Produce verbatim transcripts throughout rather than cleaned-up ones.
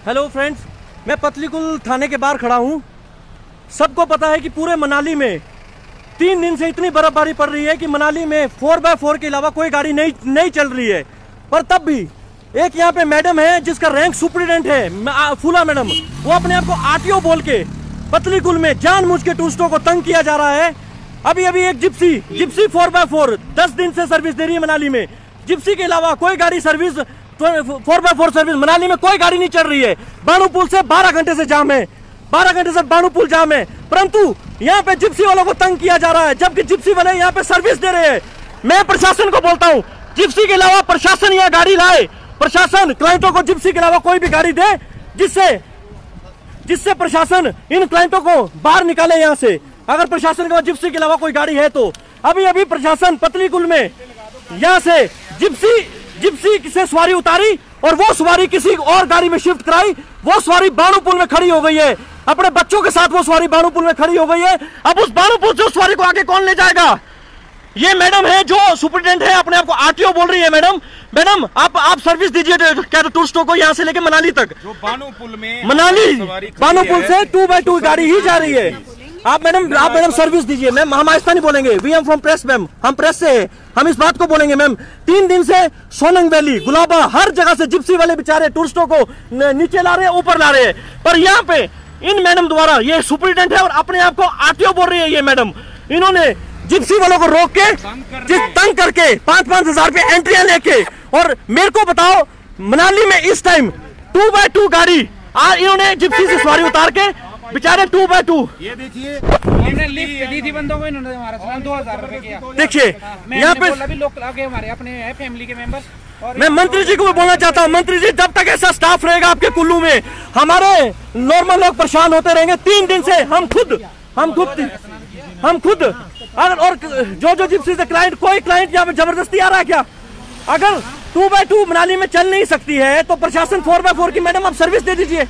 Hello friends, मैं पतलीकुल थाने के बाहर खड़ा हूँ। सबको पता है कि पूरे मनाली में तीन दिन से इतनी बर्फबारी पड़ रही है कि मनाली में फोर बाय फोर के अलावा कोई गाड़ी नहीं नहीं चल रही है। पर तब भी एक यहाँ पे मैडम है जिसका रैंक सुपरिटेंडेंट है, फूला मैडम, वो अपने आप को आरटीओ बोल के पतलीकुल में जानबूझ के टूरिस्टों को तंग किया जा रहा है। अभी अभी एक gypsy gypsy four by four दस दिन से सर्विस दे रही है मनाली में। जिप्सी के अलावा कोई गाड़ी service four by four service Manali में कोई गाड़ी नहीं चल रही है। बाणू पुल से बारह घंटे से जाम है, बारह घंटे से बाणू पुल जाम है, परंतु यहाँ पे जिप्सी वालों को तंग किया जा रहा है, जबकि जिप्सी वाले यहाँ पे सर्विस दे रहे हैं। मैं प्रशासन को बोलता हूँ, जिप्सी के अलावा प्रशासन यहाँ गाड़ी लाए, प्रशासन क्लाइंटों को जिप्सी के अलावा कोई भी गाड़ी दे, जिससे जिससे प्रशासन इन क्लाइंटों को बाहर निकाले यहाँ से। अगर प्रशासन के पास जिप्सी के अलावा कोई गाड़ी है तो अभी अभी प्रशासन पतलीकुल में यहाँ से जिप्सी जिप्सी से सवारी उतारी और वो सवारी किसी और गाड़ी में शिफ्ट कराई। वो सवारी बाणू पुल में खड़ी हो गई है, अपने बच्चों के साथ वो सवारी बाणू पुल में खड़ी हो गई है। अब उस बाणू पुल से उस सवारी को आगे कौन ले जाएगा? ये मैडम है जो सुपरिटेंडेंट है, अपने आप को आरटीओ बोल रही है। मैडम मैडम आप आप सर्विस दीजिए क्या टूरिस्टों को यहाँ से लेके मनाली तक। जो बाणू पुल में मनाली बाणू पुल से टू बाय टू गाड़ी ही जा रही है। आप मैडम आप मैडम सर्विस दीजिए। मैम हम आहिस्ता नहीं बोलेंगे, we am from press ma'am, हम प्रेस से है, हम इस बात को बोलेंगे। मैम तीन दिन से सोनंग वैली, गुलाबा, हर जगह से जिप्सी वाले बेचारे टूरिस्टों को नीचे ला रहे हैं, ऊपर ला रहे हैं, पर यहाँ पे इन मैडम द्वारा, ये सुपरिटेंडेंट है और अपने आप को आरटीओ बोल रही है ये मैडम, इन्होंने जिप्सी वालों को रोक के तंग करके पांच पांच हजार रुपए एंट्रियां लेके, और मेरे को बताओ मनाली में इस टाइम टू बाय टू गाड़ी इन्होंने जिप्सी से सवारी उतार के बेचारे टू बाय टू, ये देखिए हमने लिफ्ट दी थी बंदों को, इन्होंने हमारा सामान दो हजार रुपए किया। देखिए यहाँ पे अभी लोग आगे हमारे अपने हैं फैमिली के मेंबर। और मैं मंत्री जी को भी बोलना चाहता हूँ, मंत्री जी जब तक ऐसा स्टाफ रहेगा आपके कुल्लू में, हमारे नॉर्मल लोग परेशान होते रहेंगे। तीन दिन से हम खुद हम खुद हम खुद अगर और जो जो जिप्सी से क्लाइंट, कोई क्लाइंट यहाँ पे जबरदस्ती आ रहा है क्या? अगर टू बाय टू मनाली में चल नहीं सकती है तो प्रशासन फोर बाय फोर की मैडम आप सर्विस दे दीजिए।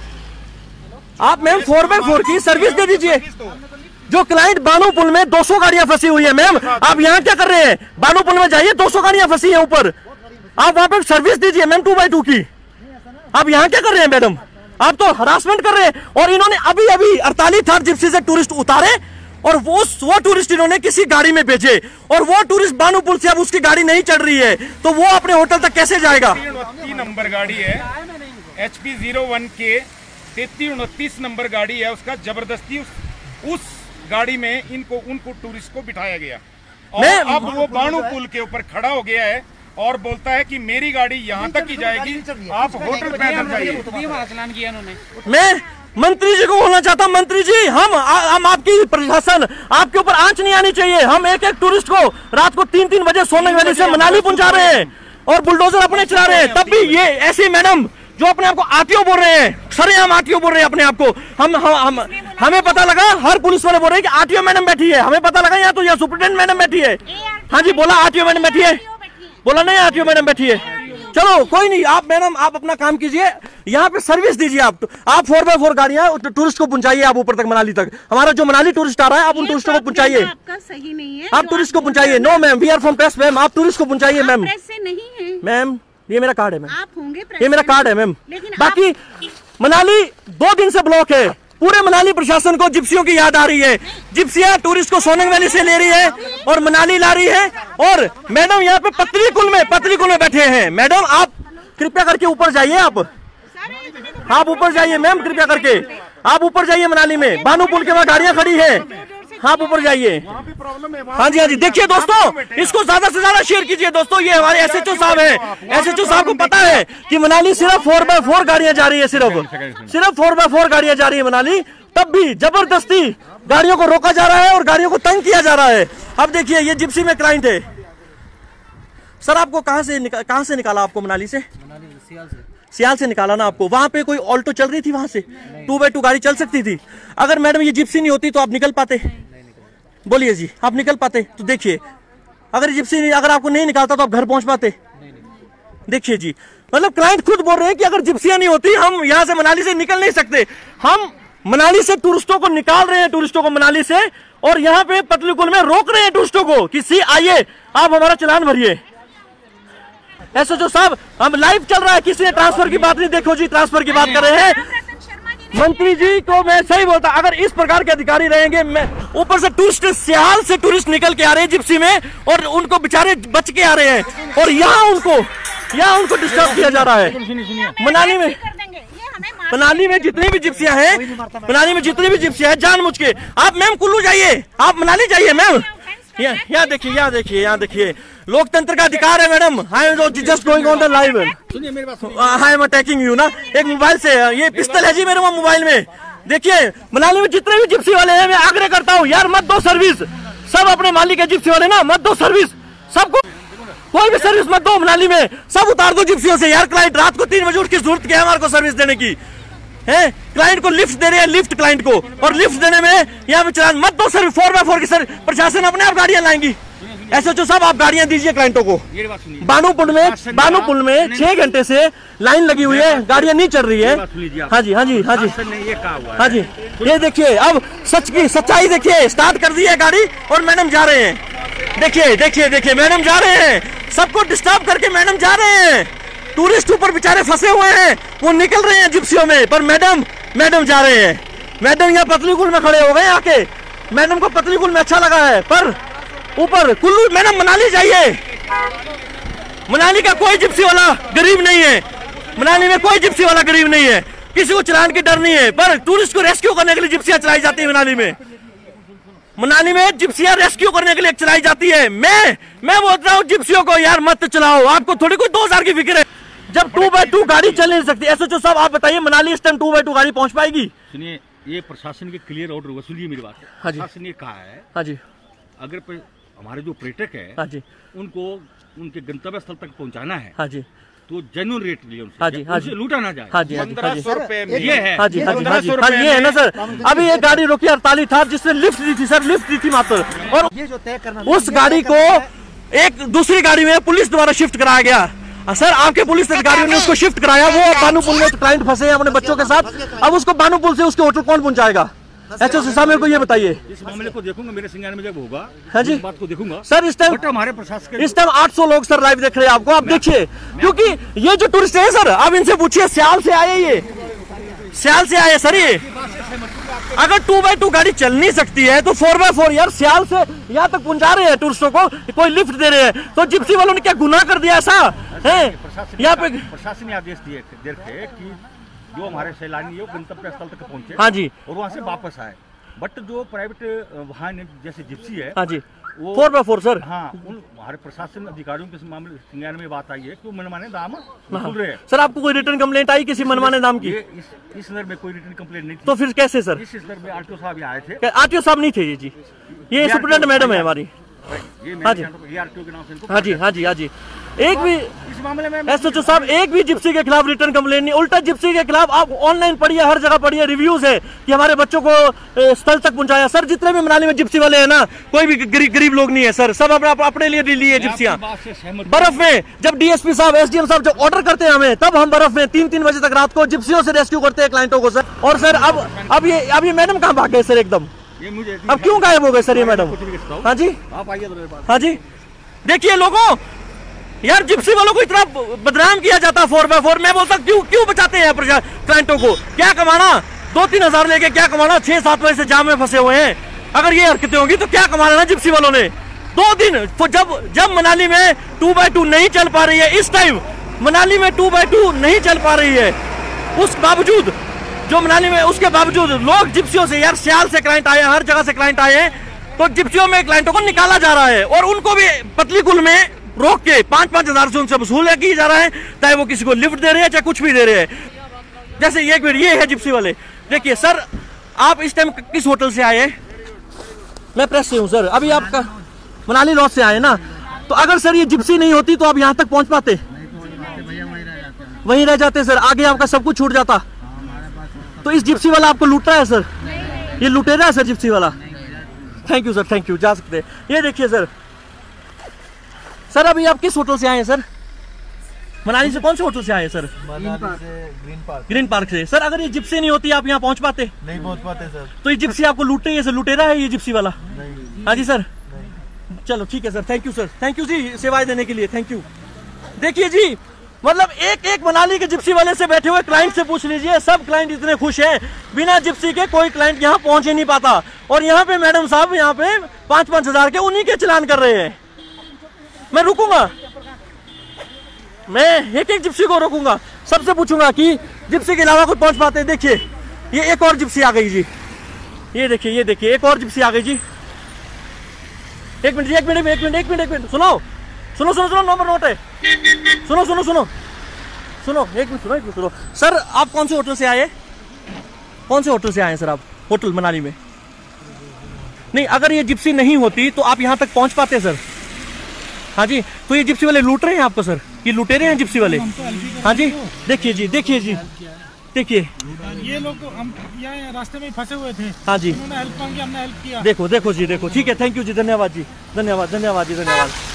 आप मैम फोर बाय फोर की सर्विस दे दीजिए। जो क्लाइंट बाणू पुल में दो सौ गाड़ियां फंसी हुई है, मैम आप यहाँ क्या कर रहे हैं? बाणू पुल में जाइए, दो सौ गाड़ियां फंसी है ऊपर, आप वहां पर सर्विस दीजिए मैम टू बाय टू की। आप यहाँ क्या कर रहे हैं मैडम? आप तो हरासमेंट कर रहे हैं। और इन्होंने अभी अभी अड़तालीस थार जिप्सी से टूरिस्ट उतारे और वो वो टूरिस्ट इन्होंने किसी गाड़ी में भेजे, और वो टूरिस्ट बाणू पुल से अब उसकी गाड़ी नहीं चल रही है तो वो अपने होटल तक कैसे जाएगा? तीन नंबर गाड़ी है एच पी जीरो वन के तैतीस उनतीस नंबर गाड़ी है, उसका जबरदस्ती उस, उस गाड़ी में इनको उनको टूरिस्ट को बिठाया गया और अब वो बाणू पुल के ऊपर खड़ा हो गया है और बोलता है कि मेरी गाड़ी यहाँ तक ही जाएगी, आप होटल पैदल जाइए। मैं मंत्री जी को बोलना चाहता हूँ, मंत्री जी हम आ, हम आपकी प्रशासन, आपके ऊपर आंच नहीं आनी चाहिए। हम एक एक टूरिस्ट को रात को तीन तीन बजे सोनंग वैली से मनाली पहुंचा रहे हैं और बुलडोजर अपने चला रहे हैं, तब भी ये ऐसी मैडम जो अपने आप को आरटीओ बोल रहे हैं, सरेआम आरटीओ बोल रहे हैं अपने आप को। हम हम, हम हमें पता लगा, हर पुलिस वाले बोल रहे हैं कि आरटीओ मैडम बैठी है, हमें पता लगा यहाँ तो यहाँ सुपरिटेंडेंट मैडम बैठी है। हाँ जी बोला आरटीओ मैडम बैठी है, बोला नहीं आरटीओ मैडम बैठी है। चलो कोई नहीं, आप मैडम आप अपना काम कीजिए, यहाँ पे सर्विस दीजिए। आप आप फोर बाय फोर गाड़ियाँ टूरिस्ट को पहुंचाइए, आप ऊपर तक मनाली तक। हमारा जो मनाली टूरिस्ट आ रहा है आप उन टूरिस्टों को पहुंचाइए। आपका सही नहीं है, आप टूरिस्ट को पहुंचाइए। No ma'am, we are from press ma'am, आप टूरिस्ट को पहुंचाइए मैम। प्रेस से नहीं है मैम, ये मेरा कार्ड है मैम, आप होंगे ये मेरा कार्ड है मैम। लेकिन बाकी मनाली दो दिन से ब्लॉक है। पूरे मनाली प्रशासन को जिप्सियों की याद आ रही है। जिप्सियां टूरिस्ट को सोनंग वैली से ले रही है और मनाली ला रही है, और मैडम यहाँ पे पतलीकुल में पतलीकुल में बैठे हैं। मैडम आप कृपया करके ऊपर जाइए, आप आप ऊपर जाइए मैम, कृपया करके आप ऊपर जाइए। मनाली में बाणू पुल के वहाँ गाड़ियां खड़ी है, आप ऊपर जाइए। हाँ जी हाँ जी, देखिए दोस्तों, इसको ज्यादा से ज्यादा शेयर कीजिए दोस्तों। ये हमारे एसएचओ साहब हैं, एसएचओ साहब को पता है कि मनाली सिर्फ फोर बाय फोर गाड़ियां जा रही है, सिर्फ सिर्फ फोर बाय फोर गाड़ियां जा रही है मनाली, तब भी जबरदस्ती गाड़ियों को रोका जा रहा है और गाड़ियों को तंग किया जा रहा है। अब देखिए ये जिप्सी में क्लाइंट है। सर आपको कहाँ से कहाँ से निकाला? आपको मनाली से? सियाल से निकाला ना आपको? वहां पे कोई ऑल्टो चल रही थी, वहां से टू बाय टू गाड़ी चल सकती थी। अगर मैडम ये जिप्सी नहीं होती तो आप निकल पाते? बोलिए जी, आप निकल पाते? तो देखिए अगर जिप्सी नहीं, अगर आपको नहीं निकालता तो आप घर पहुंच पाते? देखिए जी, मतलब क्लाइंट खुद बोल रहे हैं कि अगर जिप्सियां नहीं होती हम यहाँ से मनाली से निकल नहीं सकते। हम मनाली से टूरिस्टों को निकाल रहे हैं, टूरिस्टों को मनाली से, और यहाँ पे पतलीकुल में रोक रहे हैं टूरिस्टों को कि सी आइए आप हमारा चलान भरिए। एसएचओ साहब, हम लाइव चल रहा है, किसी ने ट्रांसफर की बात नहीं, देखो जी ट्रांसफर की बात कर रहे हैं। मंत्री जी को मैं सही बोलता, अगर इस प्रकार के अधिकारी रहेंगे, मैं ऊपर से टूरिस्ट, सियाल से टूरिस्ट निकल के आ रहे हैं जिप्सी में, और उनको बेचारे बच के आ रहे हैं, और यहाँ उनको यहाँ उनको डिस्टर्ब किया जा रहा है। मनाली में मनाली में जितनी भी जिप्सियां हैं, मनाली में जितनी भी जिप्सियां हैं, जानबूझ के आप मैम कुल्लू जाइए, आप मनाली जाइए मैम। यहाँ देखिए, यहाँ देखिए, यहाँ देखिए, लोकतंत्र का अधिकार है madam. I am just going on the live, I am attacking you ना। एक मोबाइल से, ये पिस्टल है जी मेरे मोबाइल में। देखिए मनाली में जितने भी जिप्सी वाले हैं, मैं आग्रह करता हूँ यार मत दो सर्विस, सब अपने मालिक है जिप्सी वाले ना, मत दो सर्विस, सबको कोई भी सर्विस मत दो मनाली में, सब उतार दो जिप्सियों से यार। क्लाइंट रात को तीन बजे उठ की जरूरत क्या है हमारे को सर्विस देने की है? क्लाइंट को लिफ्ट दे रहे हैं, लिफ्ट क्लाइंट को, और लिफ्ट देने में यहाँ पे चलान मत दो सर्विस। फोर बाय फोर की सर प्रशासन अपने आप गाड़ियां लाएंगी। एसएचओ साहब आप गाड़ियां दीजिए क्लाइंटों को। बानूपुल में बानूपुल में छह घंटे से लाइन लगी हुई है, गाड़ियां नहीं चल रही है। हाँ जी, हाँ जी, हाँ जी, हाँ जी, ये देखिए अब सच की सच्चाई देखिए, स्टार्ट कर दी है गाड़ी और मैडम जा रहे हैं। देखिए देखिए देखिए मैडम जा रहे हैं, सबको डिस्टर्ब करके मैडम जा रहे हैं। टूरिस्ट ऊपर बेचारे फंसे हुए हैं, वो निकल रहे हैं जिप्सियों में, पर मैडम मैडम जा रहे हैं। मैडम यहाँ पतलीकुल में खड़े हो गए आके, मैडम को पतलीकुल में अच्छा लगा है, पर ऊपर कुल्लू मैडम मनाली जाइए। मनाली का कोई जिप्सी वाला गरीब नहीं है, मनाली में कोई जिप्सी वाला गरीब नहीं है, किसी को चलान की डर नहीं है, पर टूरिस्ट को रेस्क्यू करने के लिए जिप्सियां चलाई जाती है मनाली में। मनाली में जिप्सियां रेस्क्यू करने के लिए चलाई जाती है। मैं मैं बोल रहा हूँ जिप्सियों को यार मत चलाओ, आपको थोड़ी कोई दो हजार की फिक्र है जब टू बाई टू गाड़ी चल नहीं सकती। एसएचओ साहब आप बताइए मनाली इस टाइम टू बाई टू गाड़ी पहुंच पाएगी? सुनिए, ये प्रशासन के क्लियर ऑर्डर हुआ, सुनिए मेरी बात। हाँ जी, प्रशासन ने कहा है, हाँ जी, अगर हमारे जो पर्यटक है, हाँ जी, उनको उनके गंतव्य स्थल तक पहुंचाना है, हाँ जी, तो जेन्युइन रेट लिए उनसे, हाँ जी, हाँ जी, लूटा ना जाए। हाँ जी, हाँ जी, पंद्रह सौ रुपए ये है, हाँ जी, हाँ जी, हाँ जी, हाँ ये है ना सर। अभी एक गाड़ी रोकी अड़तालीस था जिसने लिफ्ट दी थी सर, लिफ्ट दी थी मात्र, और ये जो तय करना उस गाड़ी को एक दूसरी गाड़ी में पुलिस द्वारा शिफ्ट कराया गया। सर आपके पुलिस अधिकारियों ने उसको शिफ्ट कराया, वो बानूपुल में क्लाइंट फंसे हैं अपने बच्चों के साथ, अब उसको बानूपुल से उसके होटल कौन पहुंचाएगा? एचओ साहब मेरे को ये बताइए। इस मामले को देखूंगा, मेरे संज्ञान में जब होगा, हाँ जी, इस बात को देखूंगा सर। इस टाइम हमारे प्रशासन इस टाइम आठ सौ लोग सर लाइव देख रहे हैं आपको, आप देखिए, क्योंकि ये जो टूरिस्ट है सर, आप इनसे पूछिए सियाल से आए, ये सियाल से आए सर। ये अगर टू बाई टू गाड़ी चल नहीं सकती है तो फोर बाय फोर यार सियाल से यहाँ तक पहुंचा रहे हैं टूरिस्टों को, कोई लिफ्ट दे रहे हैं, तो जिप्सी वालों ने क्या गुनाह कर दिया ऐसा है? यहाँ पे प्रशासन ने आदेश दिए थे कि जो हमारे सैलानी है वो गंतव्य स्थल तक पहुंचे, हाँ जी, और वहाँ से वापस आए। बट जो प्राइवेट वाहन जैसे जिप्सी है, हाँ जी, वो फोर बाय फोर सर, हाँ, उन हमारे प्रशासन अधिकारियों के मामले संज्ञान में बात आई है कि वो मनमाने दाम वसूल रहे हैं। सर आपको कोई रिटर्न कंप्लेंट आई किसी मनमाने दाम की? इस इस संदर्भ में कोई रिटर्न कंप्लेंट नहीं थी। तो फिर कैसे सर? इस संदर्भ में आरटीओ साहब आए थे। आरटीओ साहब नहीं थे ये जी, ये सुप्रिटेंडेंट मैडम है हमारी। हाँ जी, आरटीओ के नाम से। हाँ जी, हाँ जी, हाँ जी। एक भी इस मामले में एसएचओ साहब एक भी जिप्सी के खिलाफ रिटर्न कंप्लेंट नहीं, उल्टा जिप्सी के खिलाफ आप ऑनलाइन पढ़िए, हर जगह पढ़िए, रिव्यूज है कि हमारे बच्चों को स्थल तक पहुंचाया। सर जितने भी मनाली में जिप्सी वाले हैं ना, कोई भी गरीब गरीब लोग नहीं है सर, सब अपने अपने लिए लिए जिप्सियां। बर्फ में जब डीएसपी साहब, एसडीएम साहब जब ऑर्डर करते हैं हमें, तब हम बर्फ में तीन तीन बजे तक रात को जिप्सियों से रेस्क्यू करते हैं क्लाइंटों को सर। और सर अब अब ये अब ये मैडम कहाँ भाग गए सर एकदम? अब क्यों गायब हो गए सर ये मैडम? हाँ जी, आप आइए, हाँ जी। देखिए लोगों, यार जिप्सी वालों को इतना बदनाम किया जाता फोर बाय फोर। मैं बोलता क्यों क्यों बचाते हैं क्लाइंटों को? क्या कमाना? दो तीन हजार लेके क्या कमाना? छह सात बजे से जाम में फंसे हुए हैं। अगर ये हरकतें होंगी तो क्या कमाना ना जिप्सी वालों ने? दो दिन जब जब मनाली में टू बाई टू नहीं चल पा रही है, इस टाइम मनाली में टू बाई टू नहीं चल पा रही है, उस बावजूद जो मनाली में, उसके बावजूद लोग जिप्सियों से, यार सियाल से क्लाइंट आए, हर जगह से क्लाइंट आए हैं, तो जिप्सियों में क्लाइंटों को निकाला जा रहा है और उनको भी पतलीकुल में रोक के पांच पांच हजार से उनसे वसूल किया जा रहा है, चाहे वो किसी को लिफ्ट दे रहे हैं चाहे कुछ भी दे रहे हैं। जैसे एक मिनट, ये है जिप्सी वाले। देखिए सर, आप इस टाइम किस होटल से आए? मैं प्रेस से हूँ सर। अभी आपका मनाली लॉज से आए ना, तो अगर सर ये जिप्सी नहीं होती तो आप यहाँ तक पहुँच पाते? वहीं रह जाते सर, आगे आपका सब कुछ छूट जाता। तो इस जिप्सी वाला आपको लूट रहा है सर, ये लुटेरा है सर जिप्सी वाला। Thank you sir, thank you, जा सकते हैं। ये देखिए सर, सर अभी आप किस होटल से आए हैं सर? मनाली से कौन से होटल से आए हैं सर? मनाली से ग्रीन पार्क। ग्रीन पार्क से। सर अगर ये जिप्सी नहीं होती आप यहाँ पहुँच पाते? नहीं पहुँच पाते सर। तो ये जिप्सी आपको लूट रही है सर, लुटेरा है ये जिप्सी वाला? नहीं। हाँ जी सर, चलो ठीक है sir, thank you sir, thank you जी सेवाएं देने के लिए, थैंक यू। देखिए जी, मतलब एक एक मनाली के जिप्सी वाले से बैठे हुए क्लाइंट से पूछ लीजिए, सब क्लाइंट इतने खुश हैं। बिना जिप्सी के कोई क्लाइंट यहाँ पहुंच ही नहीं पाता। और यहाँ पे मैडम साहब यहाँ पे पांच पांच हजार के उन्हीं के चलान कर रहे हैं। मैं रुकूंगा, मैं एक एक जिप्सी को रोकूंगा, सबसे पूछूंगा कि जिप्सी के अलावा कोई पहुंच पाते हैं। देखिए ये एक और जिप्सी आ गई जी, ये देखिए ये देखिए एक और जिप्सी आ गई जी। एक मिनट एक मिनट एक मिनट एक मिनट एक मिनट सुनो सुनो सुनो सुनो नंबर नोट है, सुनो सुनो सुनो सुनो एक मिनट सुनो एक मिनट सुनो। सर आप कौन से होटल से आए, कौन से होटल से आए सर आप? होटल मनाली में नहीं, अगर ये जिप्सी नहीं होती तो आप यहाँ तक पहुंच पाते सर? हाँ जी, तो ये जिप्सी वाले लूट रहे हैं आपको सर, ये लुटेरे हैं जिप्सी वाले। हाँ जी देखिए जी देखिए जी देखिए ये लोग हम यहाँ रास्ते में फंसे हुए थे। हाँ जी उन्होंने हेल्प मांगी, हमने हेल्प किया। देखो देखो जी देखो, ठीक है, थैंक यू जी, धन्यवाद जी, धन्यवाद धन्यवाद जी, धन्यवाद।